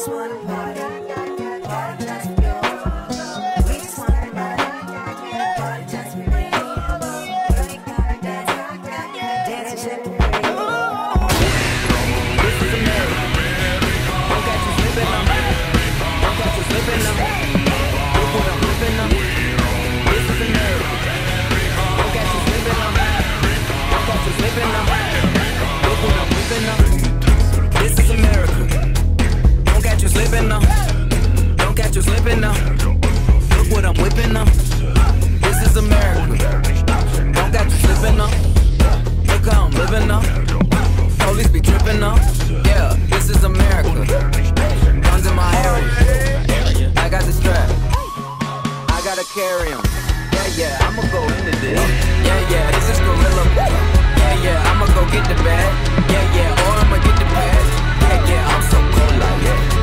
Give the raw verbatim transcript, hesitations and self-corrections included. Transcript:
just wanna party, party just for you. We just wanna party, party just for me. You ain't gotta dance, dance and shake for free. This is America. Don't catch you slipping now. Don't catch you slipping now. Look what I'm flipping now. This is America. Don't catch you slipping now. Don't catch you slipping now. Look what I'm flipping now. This is America. Don't catch you slipping now. Don't catch you slipping now. Look what I'm whipping now. This is America. Don't catch you slipping now. Look how I'm living now. Police be tripping now. Yeah, this is America. Guns in my area. I got the strap. I gotta carry 'em. Yeah, yeah, I'ma go into this. Yeah, yeah, this is gorilla. Yeah, yeah, I'ma go get the bag. Yeah, yeah, or I'ma get the bag. Yeah, yeah, I'm so cold like yeah.